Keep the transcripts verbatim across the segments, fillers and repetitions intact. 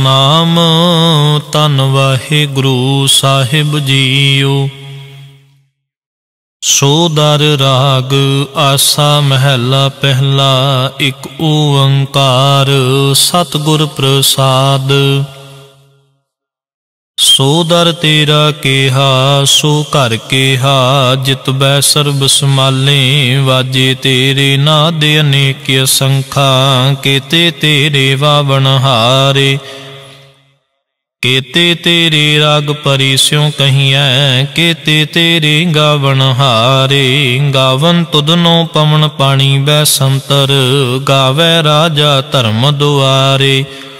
सतनाम धन वाहिगुरु साहिब जीओ। सोदर राग आसा महला पहला। एक ओंकार सतगुर प्रसाद। सोदर तेरा केहा सो घर केहा, जित बै सर्ब समाले वाजे तेरे नाद अनेक असंखा। केते तेरे वावन हारे, केते तेरे राग परी स्यों कहिए, केते तेरे गावन हारे। गावन तुधनो पवन पानी बैसंतर, गावै राजा धर्म दुआरे।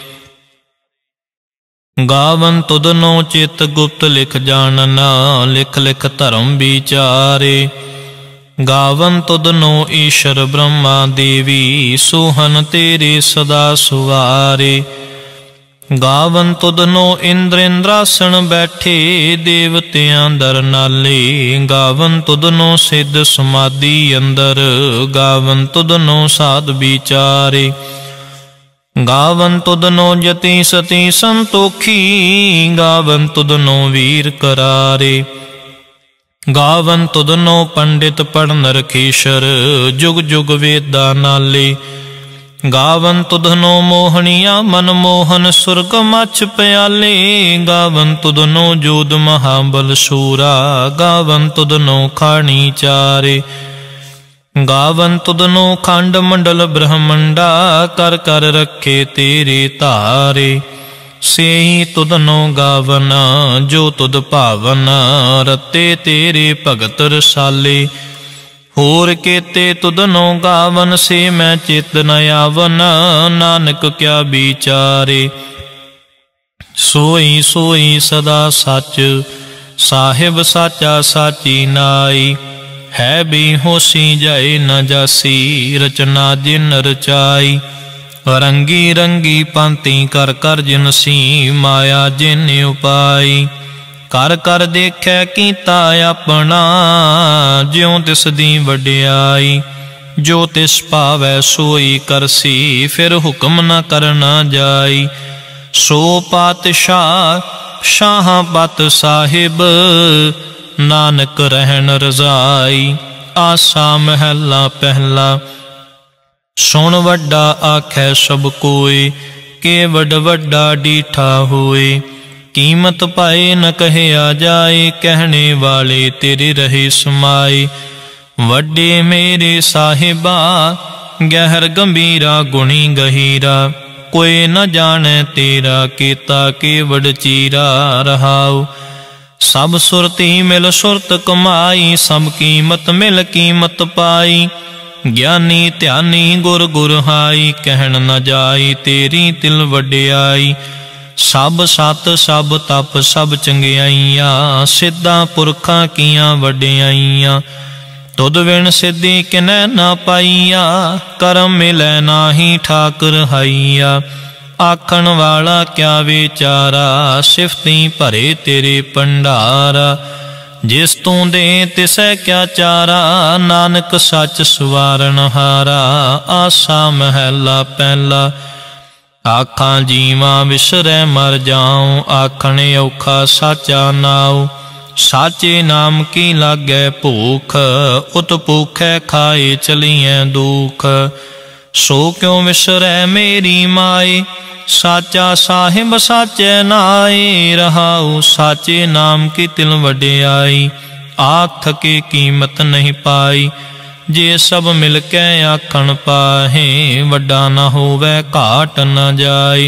गावन तुधनो चित गुप्त लिख जानना, लिख लिख धर्म विचारे। गावन तुधनो ईश्वर ब्रह्मा देवी, सोहन तेरे सदा सुवारे। गावन तुधनो इंद्र इंद्रासन बैठे, देवतियां दर नाले। गावन तुधनो सिद्ध समाधि अंदर, गावन तुधनो साध विचारे। गावन तुधनो जति सती संतोखी, गावन तुधनो वीर करारे। गावन तुधनो पंडित पढ़न रखेशर, जुग जुग वेदा नाले। गावन तुधनो मोहनिया मनमोहन, सुरग मछ प्याले। गावन तुधनो जोध महाबल शूरा, गावन तुधनो खानी चारे। गावन तुधनो खंड मंडल ब्रह्मंडा, कर कर रखे तेरे तारे। सेही तुधनो गावना जो तुध भावना, रते तेरे भगत रसाले। होर केते तुधनो गावन से मैं चित न आवन, नानक क्या विचारे। सोई सोई सदा सच, साहिब साचा साची नाई। है भी होसी जाए न जासी, रचना जिन रचाई। रंगी रंगी पांति कर कर जिनसी, माया जिन उपाई। कर कर देखे कीता अपना, ज्यों तिस दी वड्याई। जो तिस पावै सोई करसी, फिर हुक्म न करना जाई। सो पातशाह शाह पत साहिब, नानक रहन रजाई। आसा महला पहला। सुन वड्डा आखै सब कोई, के वड वड्डा डीठा होए। कीमत पाए न कहिया जाए, कहने वाले तेरे रहे समाए। वड्डे मेरे साहिबा, गहर गंभीरा गुणी गहीरा। कोई न जाने तेरा केता, के वड चीरा रहाओ। सब सुरती मिल सुरत कमाई, सब कीमत मिल कीमत पाई। ज्ञानी ध्यानी गुर गुर हाई, कहन न जाई तेरी तिल वड्याई। सब सत सब तप सब चंगियाइयां, सिद्धा पुरखा कियां वड्याइयां। तुद विण सिद्धि किनै ना पाईया, करम मिलै नाही ठाकर हाईया। आखण वाला क्या विचारा, सिफती भरे तेरे भंडारा। जिस तू दे तिसै क्या चारा, नानक सच सवारन हारा। आसा महला पहला। आखां जीवां विसरै मर जाऊं, आखण औखा साचा नाऊ। साचे नाम की लागै भूख, उत भूखै खाए चलिए दुख। सो क्यों विसरै मेरी माए, साचा साहिब साचे नाए। रहाऊ साचे नाम की तिल वड्याई, आख थके कीमत नहीं पाई। जे सब मिल के आखण पाहे, वड्डा न होवै घाट न जाए।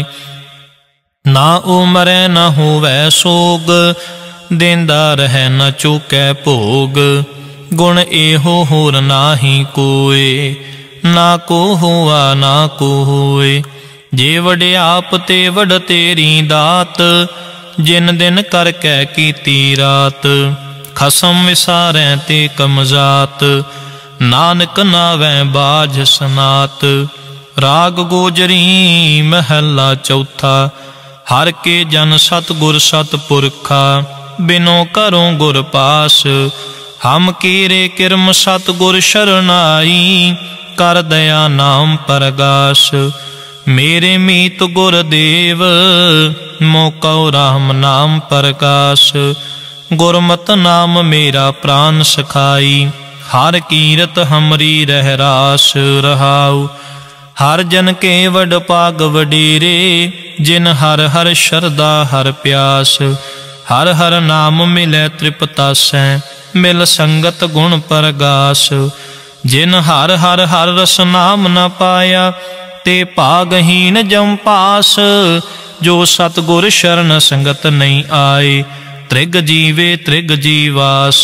ना उमरै न होवै सोग, देंदा रहे न चूकै भोग। गुण एहो होर नाही कोय, ना को हुआ ना को होए। जे वड्याप ते वड तेरी दात, जिन दिन करकै कीती रात। खसम विसारै ते कमजात, नानक नावै बाझ सनात। राग गोजरी महला चौथा। हर के जन सतगुर सतपुरखा, बिनो करो गुर पास। हम कीरे किरम सतगुर शरनाई, कर दया नाम परगास। मेरे मीत गुरदेव मोकौ राम नाम प्रकाश। गुरमत नाम मेरा प्राण सखाई, हर कीरत हमरी रह रास रहाऊ। हर जन के वड पाग वडेरे, जिन हर हर शरदा हर प्यास। हर हर नाम मिलै त्रिपतासै, मिल संगत गुण परगास। जिन हर हर हर रस नाम न पाया, ते भागहीन जम पास। जो सतगुर शरण संगत नहीं आए, त्रिग जीवे त्रिग जीवास।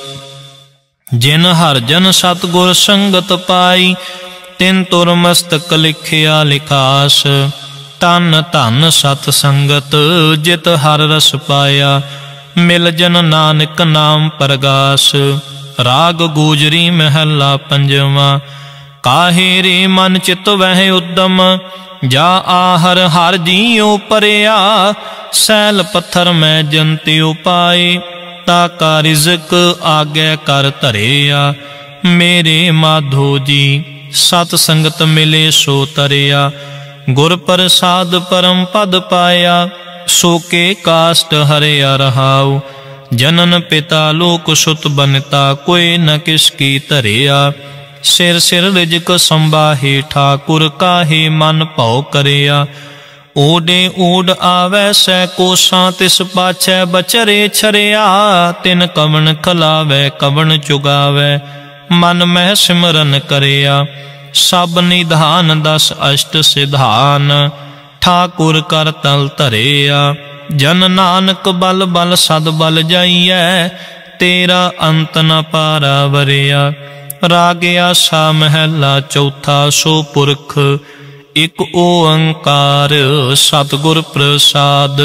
जिन हर जन सतगुर संगत पाई, तिन तुर मस्तक लिखिया लिखास। तन धन सत संगत, जित हर रस पाया। मिल जन नानक नाम परगास। राग गूजरी महला पंजवा। काहे रे मन चित वह उद्दम, जा आहर हर जियो परया। सैल पत्थर में जंत्यो पाए, ताका रिज़क आगे कर धरिया। मेरे माधो जी सत संगत मिले सो तरिया। गुर प्रसाद परम पद पाया, सो के काष्ट हरिया रहाऊ। जनन पिता लोक सुत बनता, कोई न किसकी धरिया। सिर सिर रिजक संबाहे, ठाकुर काहे मन भौ करिया। ओडे ओड आवै सै कोसां, तिस पाछै बचरे छरिया। तिन कवन खलावै कवन चुगावै, मन मह सिमरन करिया। सब निधान दस अष्ट सिधान, ठाकुर कर तल धरिया। जन नानक बल बल सद बल जाइयै, तेरा अंत न पारा वरिया। रागिया सा महला चौथा। सो पुरख एक ओंकार, सतगुर प्रसाद।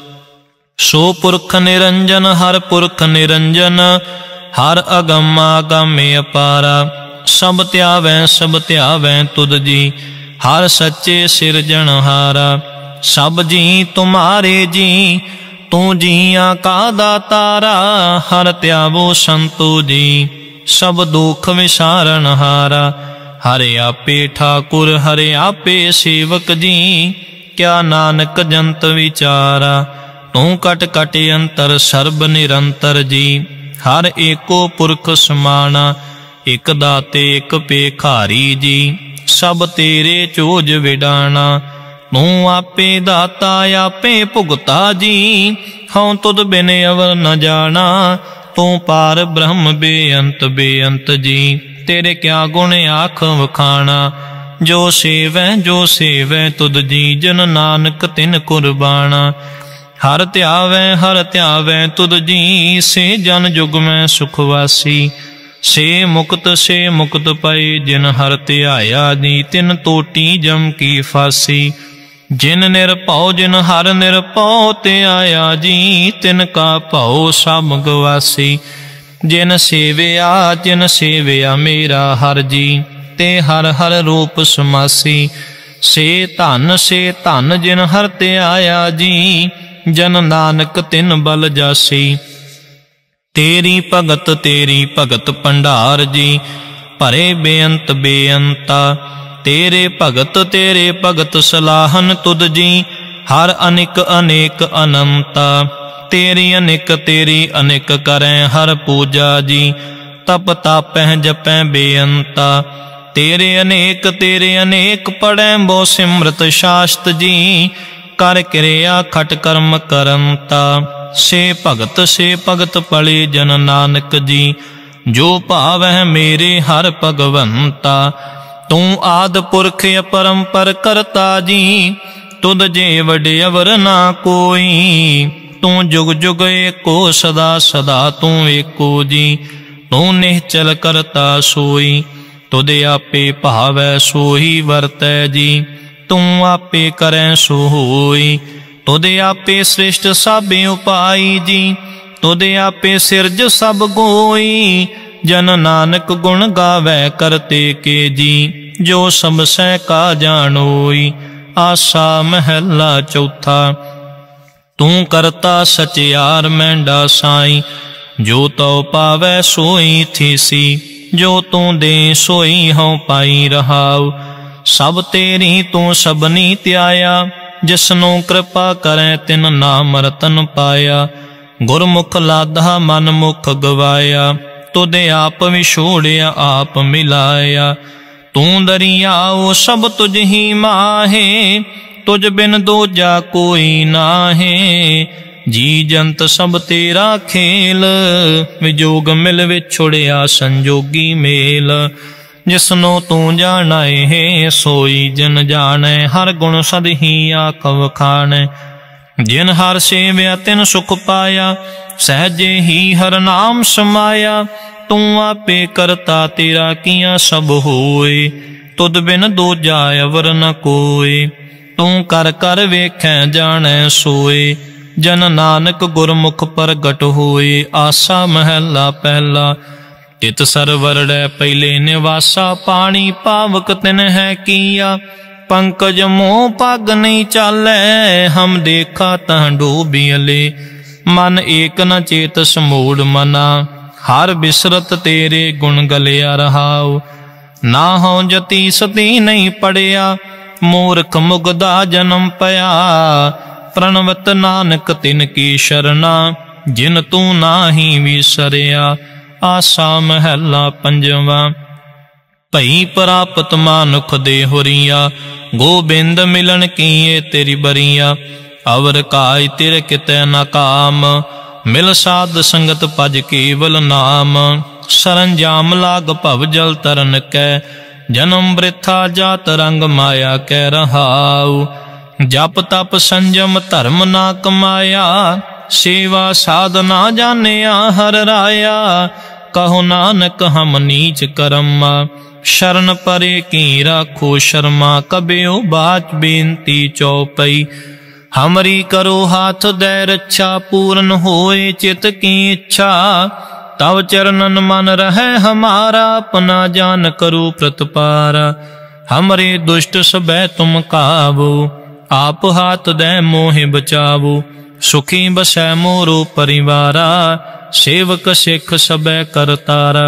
सो पुरख निरंजन, हर पुरख निरंजन। हर अगम आगम अपारा। सब त्यावै सब त्यावै तुद जी, हर सच्चे सिरजनहारा। सब जी तुम्हारे जी, तू जिया का दातारा। हर त्यावो संतो जी, सब दुख विसारण हारा। हरे आपे ठाकुर हरे आपे सेवक जी, क्या नानक जंत विचारा। तू कट कट अंतर सर्ब निरंतर जी, हर एको पुरख समाना। एक दाते एक पेखारी जी, सब तेरे चोज विडाना। तू आपे दाता आपे भुगता जी, हूँ तुद बिन अवर न जाना। तू पार ब्रह्म बेअंत बेअंत जी, तेरे क्या गुण आख वखाना। जो सेवै जो सेवै तुद जी, जन नानक तिन कुर्बाना। हर त्यावै हर त्यावै तुद जी, से जन जुग में सुखवासी। से मुक्त से मुक्त पाए, जिन हर त्याया जी, तिन तोटी जम की फासी। जिन निरभौ जिन हर निरभौ ते आया जी, तिन का भौ सब गवासी। जिन सेविया जिन सेविया मेरा हर जी, ते हर हर रूप समासी। से धन से धन जिन हर ते आया जी, जन नानक तिन बल जासी। तेरी भगत तेरी भगत भंडार जी, भरे बेअंत बेअंता। तेरे भगत तेरे भगत सलाहन तुद जी, हर अनिक अनेक अनंता। तेरी अनिक तेरी अनिक करें हर पूजा जी, तप तापै जपै बेअंता। तेरे अनेक तेरे अनेक पढ़ै बो सिमरत शास्त्र जी, कर क्रिया खट कर्म करंता। से भगत से भगत पले जन नानक जी, जो भावै मेरे हर भगवंता। तू आद पुरख अपरंपर करता जी, तुद जे वडे अवर ना कोई। तू जुग जुग एको सदा सदा तू एको जी, तू निश्चल करता सोई। तुद आपे भावै सोही वरतै जी, तू आपे करै सो होई। तुद आपे श्रेष्ठ सब उपाई जी, तुद आपे सिरज सब गोई। जन नानक गुण गावै करते के जी, जो सब सै का जानोई। आसा महला चौथा। तू करता सचियार मैंडा साई, जो तो पावै सोई थीसी। जो तू दे सोई हूँ पाई रहाऊ। सब तेरी तू सबनी त्याया, जिसनों कृपा करें तिन नाम रतन पाया। गुरमुख लाधा मन मुख गवाया, तुदे आप विछोड़िया आप मिलाया। तू दरियाओ सब तुझ ही माहे, तुझ बिन दूजा कोई नाहे। जी जंत सब तेरा खेल, विजोग मिल विछुड़िया संजोगी मेल। जिसनो तू जाने है सोई जन जाने, हर गुण सद ही आकव खाने। जिन हर सेव्या तिन सुख पाया, सहजे ही हर नाम समाया। तू आपे करता तेरा किया सब होए, तुद बिन दूजा अवर न कोय। तू कर कर वेखै जाने सोए, जन नानक गुरमुख प्रगट होए। आसा महला पहला, तित सरवरड़ै पहले निवासा। पानी पावक तिन है किया, पंकज मोह पग नहीं चालै। हम देखा तह डूबियले, मन एक न चेत समूढ़ मना। हर बिसरत तेरे गुण गलिया रहाओ, ना हो जति सती नहीं पड़िया। मूर्ख मुगदा जन्म पया, प्रणवत नानक तिन की शरणा। जिन तू नाही विसरिया, आसा महला पंजवा। भई प्राप्त मानुख दे हुरिया, गोबिंद मिलन किए तेरी बरिया। अवर काय तिर कितै न काम, मिल साध संगत भज केवल नाम। सरंजाम लाग भव जल तरन कै, जन्म वृथा जात रंग माया कै रहाऊ। जप तप संजम धर्म ना कमाया, सेवा साधना जानिया हर राया। कहो नानक हम नीच करमा, शरण परे की राखो शर्मा। कबियो बाच बेनती चौपई, हमरी करो हाथ दे रक्षा। पूर्ण होए चित की इच्छा, तव चरणन मन रहे हमारा। अपना जान करो प्रतपारा, हमरे दुष्ट सबै तुम काबू। आप हाथ दे मोहि बचावो, सुखी बसै मोरो परिवारा। सेवक सिख सबै करतारा,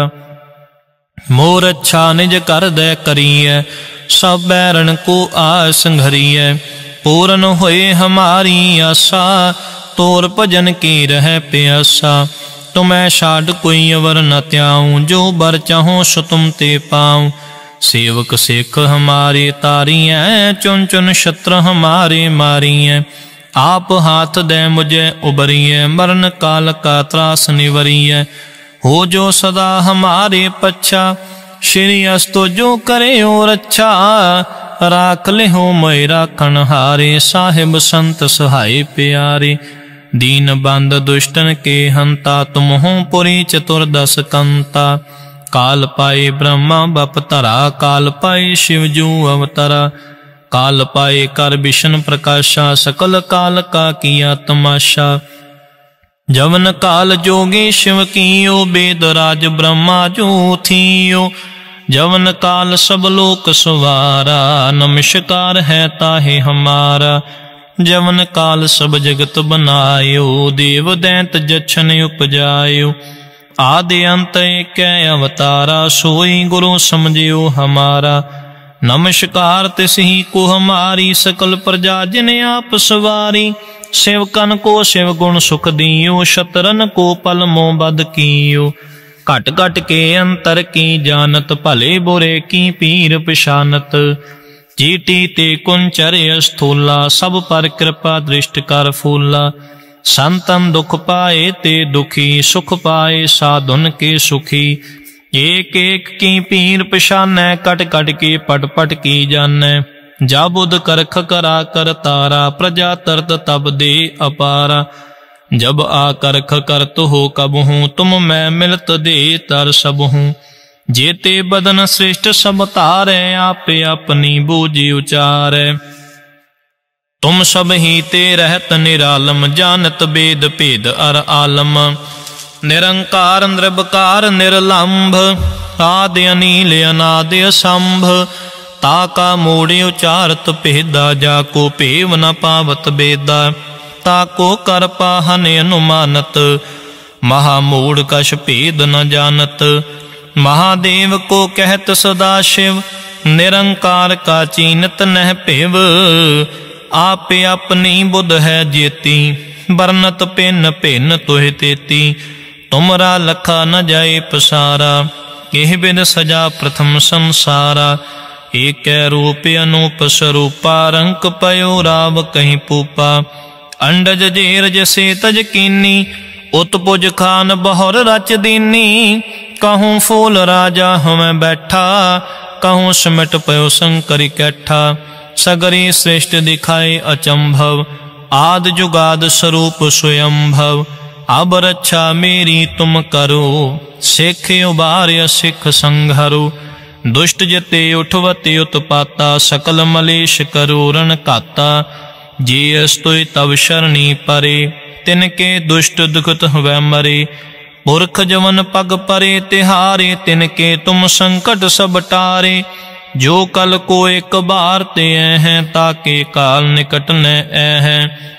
मोर अच्छा निज कर दे करिए। सब बैरन को आस संघरिए, पूर्ण होए हमारी आशा। तोर भजन की रह प्यासा, तुम्हें छाड़ कोई अवर न त्याऊं। जो बर चाहो सो तुम ते पाऊं। सेवक सिख हमारे तारिए, चुन चुन शत्रु हमारे मारिए। आप हाथ दे मुझे उबरिए, मरण काल का त्रास निवरिए। हो जो सदा हमारे पच्छा, श्री अस्तो जो करे और अच्छा। राख ले हो मेरा कणहारे, साहिब संत सहाय प्यारे। दीन बंद दुष्टन के हंता, तुम हो पुरी चतुर्दश कंता। काल पाए ब्रह्मा बप धरा, काल पाए शिवजू अवतरा। काल पाए कर विष्णु प्रकाशा, सकल काल का किया तमाशा। जवन काल जोगी शिव कियो, वेद राज ब्रह्मा जो थियो। जवन काल सब लोक सवारा, नमस्कार है ताहे हमारा। जवन काल सब जगत बनायो, देव दैंत जछन उपजायो। आदि अंत एक अवतारा, सोई गुरु समझियो हमारा। नमस्कार तिसही को हमारी, सकल प्रजा जिने आप सवारी। सेवकन को शिव गुण सुख दियो, शत्रन को पल मोह बद कियो। घट घट के अंतर की जानत, भले बुरे की पीर पिशानत। चीटी ते कुंचर स्थूला, सब पर कृपा दृष्ट कर फूला। संतन दुख पाए ते दुखी, सुख पाए साधुन के सुखी। एक एक की पीर पिशानै, कट कट के पट पट की जानै। जा बुध करख करा कर तारा, प्रजा तरत तब दे अपारा। जब आ करख करत हो कब हूँ, तुम मैं मिलत दे तर सब हूँ। जेते बदन श्रेष्ठ सब तारे, आपे अपनी बूझी उचारे। तुम सब ही ते रहत निरालम, जानत वेद भेद अर आलम। निरंकार निर्विकार निर्लंभ, आदि अनील अनादि असंभ। ताका मोड़े उचारत भेदा, जाको पेव न पावत बेदा। ताको कर पाहन अनुमानत, महामूढ़ कश भेद न जानत। महादेव को कहत सदा शिव, निरंकार का चीनत नह पेव, आपे अपनी बुध है जेती, बरनत पिन भिन्न तुह तेती, तुमरा लखा न जाए पसारा, केह बिद सजा प्रथम संसारा, एक रूप अनूप स्वरूपा, रंक पयो राव कहीं पूपा, अंडज जेर जसे तज कीनी, उत्पुज खान बहुर रच दीनी, कहूँ फूल राजा हमें बैठा, कहूँ सिमट पयो शंकर कैठा, सगरी श्रेष्ठ दिखाए अचंभव, आद जुगाद स्वरूप स्वयंभव, अब रक्षा मेरी तुम करो, सिख उबार्य सिख संघरो, दुष्ट जते उठवते उत्पाता, सकल मलेश करो रण काता, जे अस्तुय तब शरणी परे, तिनके दुष्ट दुखत हुए मरे, पुरख जवन पग परे तिहारे, तिनके तुम संकट सब टारे, जो कल को एक बार ते हैं, ताके काल निकट न हैं,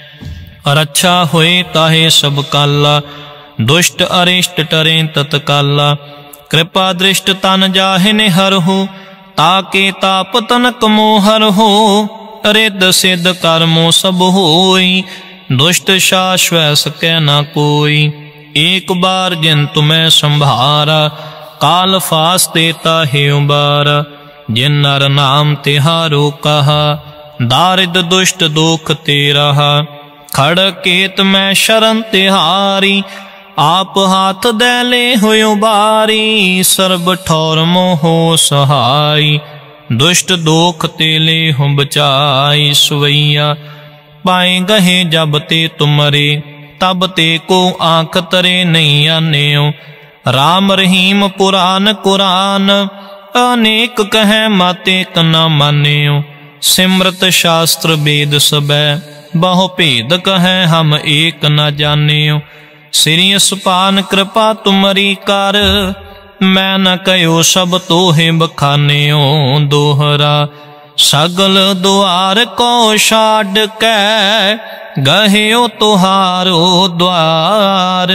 रक्षा होए ताहे सब काला, दुष्ट अरिष्ट टरे तत्काला, कृपा दृष्ट तन जाहि निहरहु, ताके ताप तनक मोहरहु, रिद्ध सिद्ध कर्मो सब होई, दुष्ट शाश्वत सकै न कोई, एक बार जिन तुम्हें संभारा, काल फास्ते ताहे उबारा, जिन नर नाम तिहारो कहा, दारिद दुष्ट दुख ते रहा, खड़ केत में शरण तिहारी, आप हाथ दैले हुए उबारी, सर्ब ठौर मोहो सहाई, दुष्ट दोख तेले हूँ बचाई, सुवैया पाए गहे जब ते तुमरे, तब ते को आँख तरे नहीं आन्यो, राम रहीम पुराण कुरान, अनेक कहे माते कना मान्यो, सिमरत शास्त्र वेद सबै, बहु भेद कहे हम एक न जान्यो, श्री सुपान कृपा तुमरी कर, मैं न कहो सब तोहे बखान्यो, दोहरा सगल द्वार को छाड़ कै, गहियो तुहारो द्वार,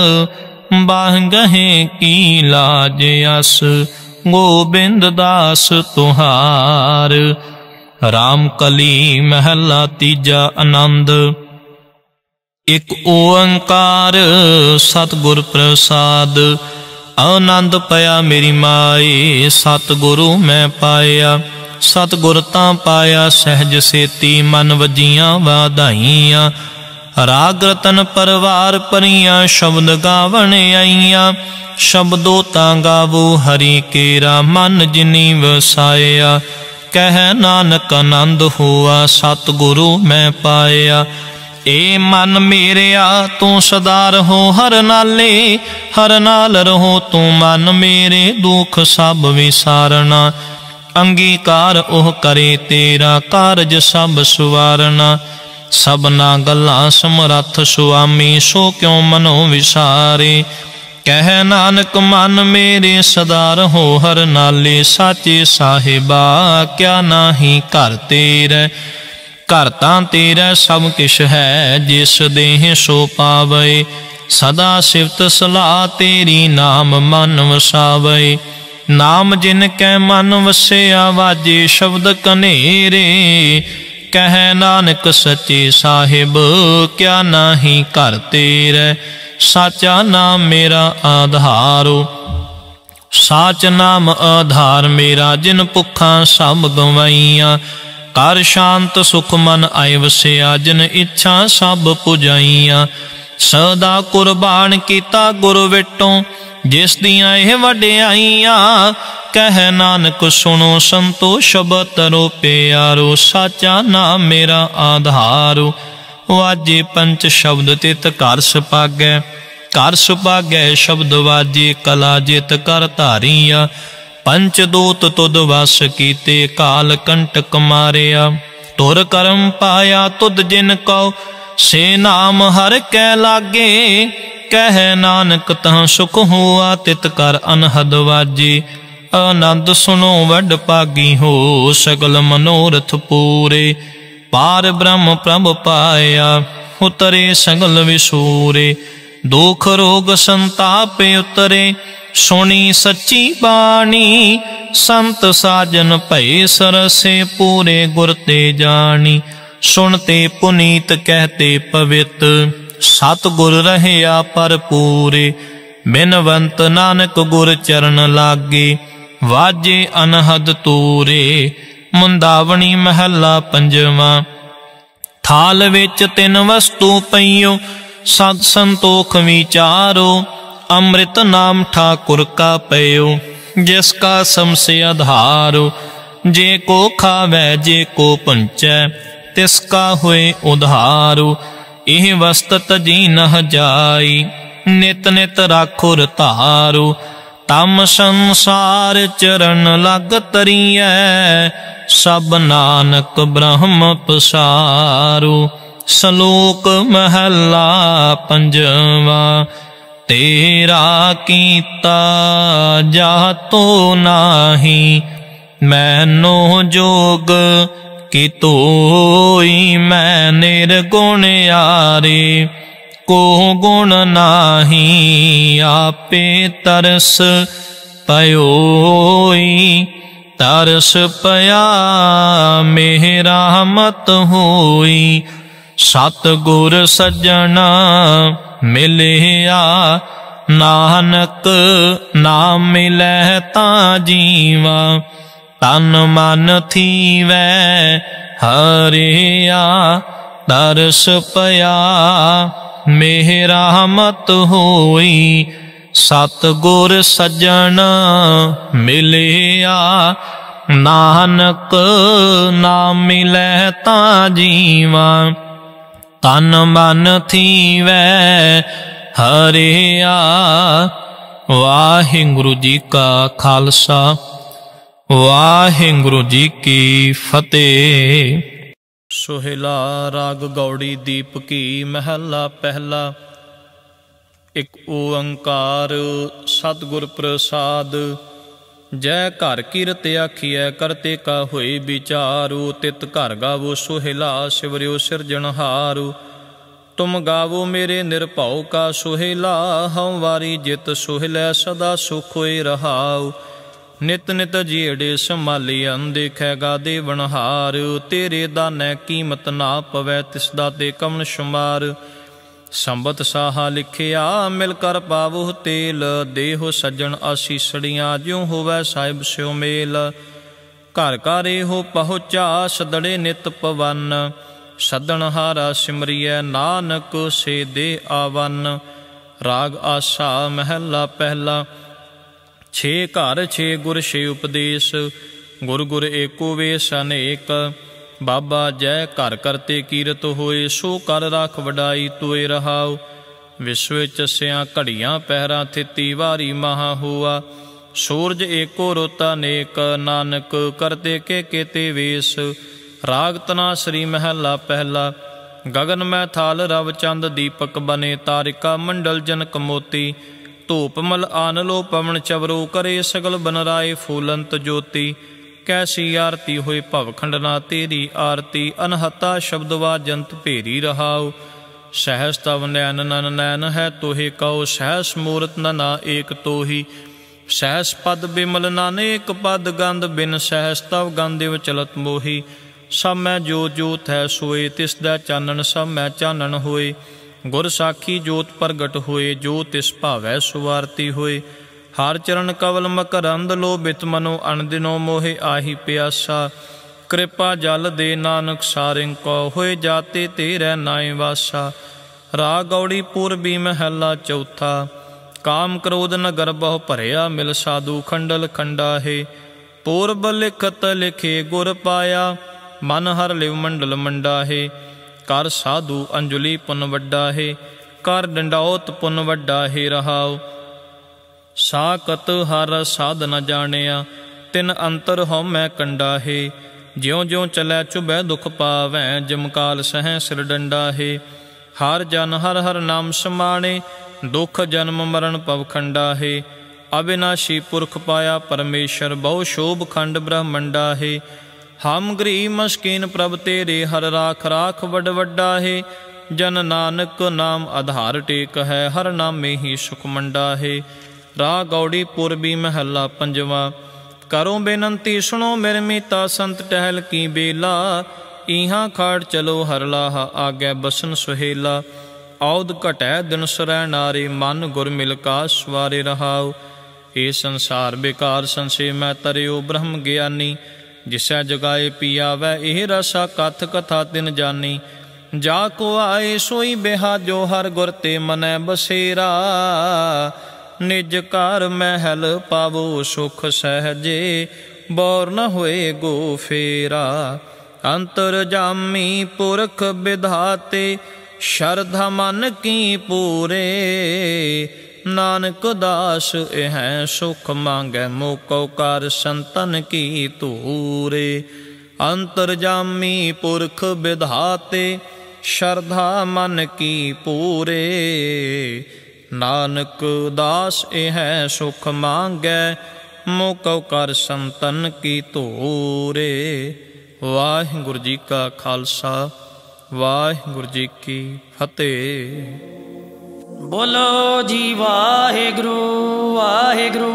बाह गहे की लाज अस, गोबिंद दास तुहार। राम कली महला तीजा आनंद। एक ओंकार सतगुर प्रसाद, आनंद पया मेरी माए, सतगुरु मैं पाया, सतगुर तां पाया सहज सेती, मन वजियां वाधाइयां, राग रतन परवार परियां, शब्द गावण आईयां, शब्दों तां गावो हरि केरा, मन जिनी वसाया, कह नानक आनंद हुआ, सतगुरु मैं पाया। ए मन मेरिया तू सदा रहो हर नाले, हर नाल रहो तू मन मेरे, दुख सब विसारना, अंगीकार ओह करे तेरा, कारज सब सुवारना, सबना गल्लां समरथ सुआमी, सो क्यों मनो विसारे, कह नानक मन मेरे सदा रहो हर नाले, साचे साहिबा क्या नाही घर तेरे, घर तां तेरा सब किश है, जिस देह सो पावे, सदा सिफत सलाह तेरी, नाम मन वसावे, नाम जिन कै मन वसिया, वाजे शब्द कनेरे, कह नानक सच्चे साहिब क्या नाही घर तेरे, साचा नाम मेरा आधारो, साच नाम आधार मेरा, जिन भुखा सब गवाइयां, कर शांत सुख मन आए वसिया, जिन इच्छा सब पुजाइयां, सदा कुर्बान किता गुरु विटों, जिस दियां एह वड्याइयां, कह नानक सुनो संतो शब्द तरो प्यारो, साचा नाम मेरा आधारो, वाजे पंच शब्द तित घर सुभागै, घर सुभागै शब्द वाजे, कला जित कर धारिया, पंच दूत तुद वस कीते, काल कंटक मारिया, तुर करम पाया तुद जिन को, से नाम हर कै लागे, कह नानक तह सुख हुआ, तित कर अनहद वाजे, आनंद सुनो वड पागी हो, सगल मनोरथ पूरे, पार ब्रह्म प्रभ पाया, उतरे सगल विसूरे, दुख रोग संताप उतरे, सुनी सच्ची बाणी, संत साजन भये सरसे पूरे गुर ते जानी। सुनते पुनीत कहते पवित सतगुर रहया पर पूरे। बिनवंत नानक गुर चरण लागे वाजे अनहद तूरे। मुंदावनी महला पंजवा। थाल विच तिन वस्तु पईओ सद संतोख विचारो। अमृत नाम ठाकुर का पयो जिसका समसे आधारो। जे को खावै जे को पुंचै तिसका होए उधारो। एह वस्त तजी नह जाई नित नित राखो रतारो। तम संसार चरण लग तरियै सब नानक ब्रह्म पसारो। सलोक महला पंजवा। तेरा कीता जातो नाही मैनो जोग कि तोई। मैं निर्गुण यारे को गुण नाही आपे तरस पयोई। तरस पया मेरा मत होई। सतगुर सज्जना मिलिया नानक नाम मिलै तां जीवा। तन मन थीवै हरिया तरस पया मेरा मत होई। सतगुर सज्जन मिलिया नानक नाम मिलै तां जीवा। तन मन थीवै हरिया। वाहिगुरु जी का खालसा वाहिगुरु जी की फतेह। सोहेला राग गौड़ी दीप की महला पहला। एक ओंकार सतगुर प्रसाद। जय घर कीरत आखिए करते का होए विचारू। तित घर गावो सोहेला शिवरियो सिरजनहारू। तुम गावो मेरे निरभौ का सोहेला। हम वारी जित सोहलै सदा सुख होए रहाऊ। नित नित जेड़े संभाली अनदेखैगा देवनहार। तेरे दानै कीमत ना पवै तिसदा ते कवन शुमार। संबत साहा लिखिया मिल कर पावो तेल। देहो सज्जन आसीसड़ियाँ ज्यों होवै साहिब स्यो मेल। घर घर हो पहुँचा सदड़े नित पवन। सदन हारा सिमरिय नानक से दे आवन। राग आसा महला पहला। छे घर छे गुर छे उपदेश। गुर गुर एको वेश अनेक। बाबा जय घर करते कीरत होए सो कर राख वडाई तोए रहाओ। विश्व चस्या घड़ियाँ पहरा थिती वारी महा हुआ। सूरज एको रोता नेक नानक करते के केते वेश। राग तना श्री महला पहला। गगन में थाल रव चंद दीपक बने तारिका मंडल जनक मोती। धूप मल आन लो पवन चवरो करे सगल बनराए फूलंत ज्योति। कैसी आरती होए भवखंडना तेरी आरती। अनहता शब्दवा जंत भेरी रहाओ। सहस तव नैन नन नैन है तोहे कहो। सहस मूरत नना एक तोही। सहस पद बिमल नानेक पद गंध बिन। सहस तव गंधिव चलत मोही। सब मैं जो जोत है सोए तिसदा चानन सब मैं चानन होए। गुर साखी जोत प्रगट होए जो तिस भावै सुवारती होए। हर चरण कवल मकरंद लोभित मनो अनदिनो मोहे आही प्यासा। कृपा जल दे नानक सारिंग को होए जाते तेरे नाय वासा। राग गौड़ी पूर्वी महला चौथा। काम क्रोध नगर बहु भरिया मिल साधु खंडल खंडा है। पूर्व लिखत लिखे गुर पाया मन हर लिव मंडल मंडा है। कर साधु अंजुली पुन वड्डा है। कर डंडाओत पुन वड्डा है रहाओ। साकत हर साध न जानिया तिन अंतर हो मैं कंडा है। ज्यों ज्यों चलै चुभै दुख पावै जमकाल सह सिर डंडा है। हर जन हर हर नाम समाणे दुख जन्म मरण पवखंडा है। अविनाशी पुरख पाया परमेश्वर बहु शोभ खंड ब्रह्मंडा है। हम गरीब मस्कीन प्रभ तेरे हर राख राख वड वड्डा है। जन नानक नाम आधार टेक है हर नाम में ही सुख मंडा है। राग गौड़ी पूर्वी महला पंजवा। करो बेनंती सुनो मेरे मीता संत टहल की बेला। इहाँ खाड़ चलो हर लाहा आगे बसन सुहेला। औद घटै दिन सुरै नारे मन गुर मिल का सवारे रहाओ। ये संसार बेकार संसे मैं तरियो ब्रह्म ज्ञानी। जिसै जगाए पिया वै एह रसा कथ कथा तिन जानी। जाको आए सोई बेहा जो हर गुर ते मनै बसेरा। निज कार महल पावो सुख सहजे बौर न होए गो फेरा। अंतर जामी पुरख विधाते शरधा मन की पूरे। नानक दास एह सुख मांगै मोको कर संतन की तूरे। अंतर जामी पुरख विधाते शरधा मन की पूरे। नानक दास एह सुख मांगै मोको कर संतन की तोरे। वाहिगुरु जी का खालसा वाहिगुरु जी की फतेह। बोलो जी वाहिगुरु वाहिगुरु।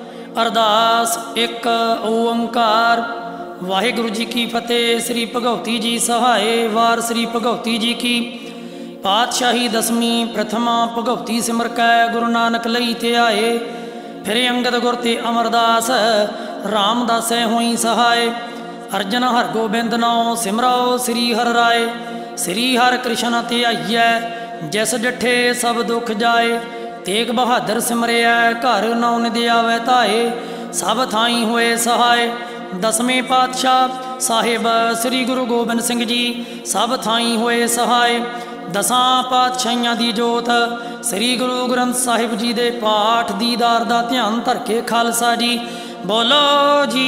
अरदास एक ओंकार। वाहिगुरु जी की फतेह। श्री भगवती जी सहाय। वार श्री भगवती जी की पातशाही दसवीं प्रथमा भगवती सिमर कै गुरु नानक लई ते आए। फिर अंगद गुर ते अमरदास रामदासै होई सहाय। अर्जन हर गोबिंद नाम सिमराओ श्री हर राय। श्री हर कृष्ण ते आइयै जिस जठे सब दुख जाए। तेग बहादुर सिमरिया घर नौ निधि आवे धाए। सब थाई होए सहाय। दसवें पातशाह साहिब श्री गुरु गोबिंद सिंह जी सब थाई होए सहाय। दसां पातशाहियां दी जोत श्री गुरु ग्रंथ साहिब जी दे पाठ दीदार दा ध्यान धर के खालसा जी। बोलो जी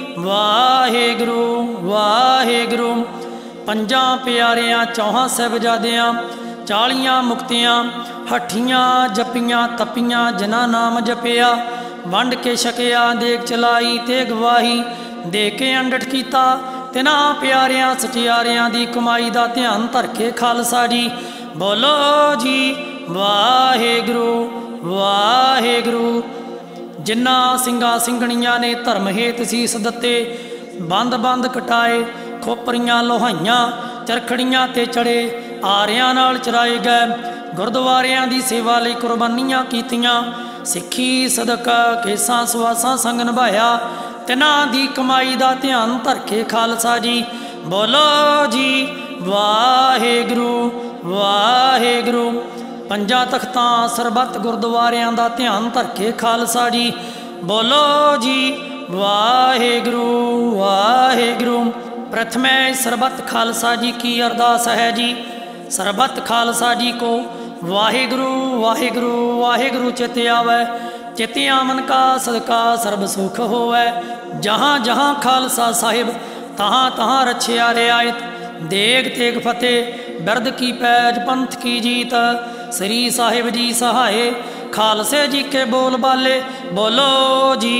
वाहिगुरु वाहिगुरु। पंजां प्यारियां चौहां साहिबजादियां चालियां मुक्तियां हठियां जपियां तपियां जिन्हां नाम जपिया। वंड के छकिया देख चलाई ते गवाही दे के अंडठ कीता। तिन्हां प्यारियां सचियारियां दी कमाई दा ध्यान धर के खालसा जी। बोलो जी वाहिगुरु वाहिगुरु। जिन्हां ਸਿੰਘਾਂ ਸਿੰਘਣੀਆਂ ने धर्म हेत सीस दत्ते। बंद बंद कटाए खोपरियां लोहाइयां चरखड़ियां ते चढ़े। आरियां नाल चराए गए। गुरद्वारियां दी सेवा लई कुर्बानियां कीतियां। सिੱਖੀ सदका केसां सुआसां संग निभाया। तिन्हां दी कमाई दा ध्यान धर के खालसा जी। बोलो जी वाहिगुरु वाहिगुरु। पंजां तख्तां सरबत गुरद्वारियां दा ध्यान धर के खालसा जी। बोलो जी वाहिगुरु वाहिगुरु। प्रथमै सरबत खालसा जी की अरदास है जी। सरबत खालसा जी को वाहिगुरु वाहिगुरु वाहिगुरु चित आवे। चित आमन का सदका सर्ब सुख होवै। जहाँ जहाँ खालसा साहिब तहाँ तहाँ रछिया रियायत। देग तेग फतेह बिरद की पैज पंथ की जीत। श्री साहिब जी सहाय खालसे जी के बोल बाले। बोलो जी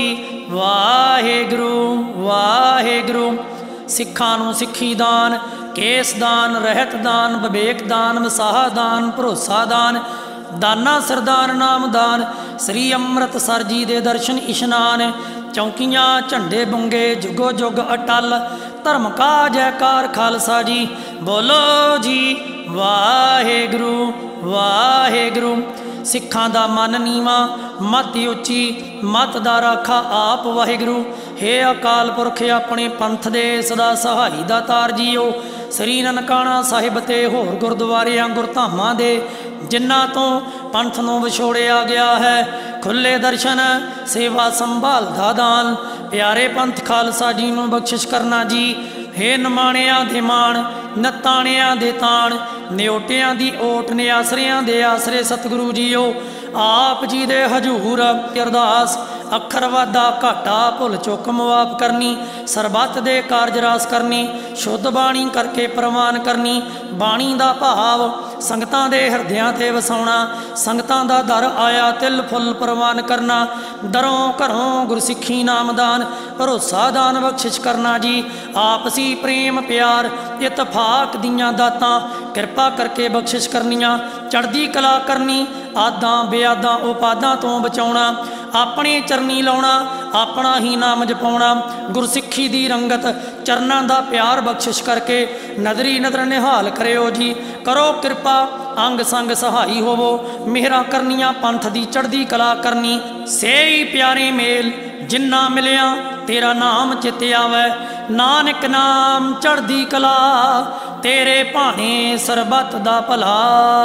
वाहिगुरु वाहिगुरु। सिखां नूं सिखी दान केस दान रहत दान विवेक दान वसाह दान भरोसा दान। दाना सरदान नाम दान। श्री अमृतसर जी दे दर्शन इशनान। चौकियां झंडे बुंगे जुगो जुग अटल। धर्म का जयकार खालसा जी। बोलो जी वाहिगुरु वाहिगुरु। सिखां दा मन नीवा मत उची मत दा राखा आप वाहिगुरु। हे अकाल पुरख अपने पंथ दे सदा सहाई दा तार जीओ। श्री ननकाना साहिब ते होर गुरद्वारियां गुरधामां दे जिन्हां तो पंथ नूं विछोड़िया गया है। खुले दर्शन सेवा संभाल दा दान। प्यारे पंथ खालसा जी नूं बख्शिश करना जी। हे नमाणियां दे माण नताणियां दे ताण। न्योटियां दी ओट निआसरियां दे आसरे सतगुरु जीओ। आप जी दे हजूर अरदास अखर वाधा घाटा भुल चुक मुआफ करनी। सरबत दे कारज रास करनी। शुद्ध बाणी करके प्रवान करनी। बाणी दा भाव संगतां दे हृदयां ते वसाउणा। संगतां दा दर आया तिल फुल प्रवान करना। दरों घरों गुरसिੱਖੀ नामदान भरोसा दान बख्शिश करना जी। आपसी प्रेम प्यार इतफाक दियां दातां किरपा करके बख्शिश करनियां। चढ़दी कला करनी आदां बेआदां उपादां तो बचाउणा। ਆਪਣੇ ਚਰਨੀ ਲਾਉਣਾ, ਆਪਣਾ ही नाम जपाउणा। गुरसिक्खी दी रंगत चरनां दा प्यार बख्शिश करके नदरी नदर निहाल करियो जी। करो कृपा अंग संग सहाई होवो, मेहरा करनिया पंथ दी चढ़दी कला करनी। सेई प्यारे मेल जिन्ना मिलिया तेरा नाम चित आवे, नानक नाम चढ़दी कला तेरे भाने सरबत दा भला।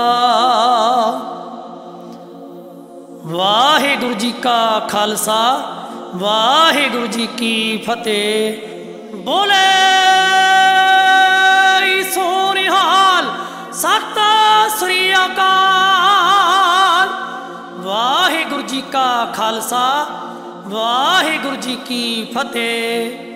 वाहिगुरु जी का खालसा, वाहिगुरु जी की फतेह। बोले सोनिहाल सत श्री अकाल। वाहिगुरु जी का खालसा, वाहिगुरु जी की फतेह।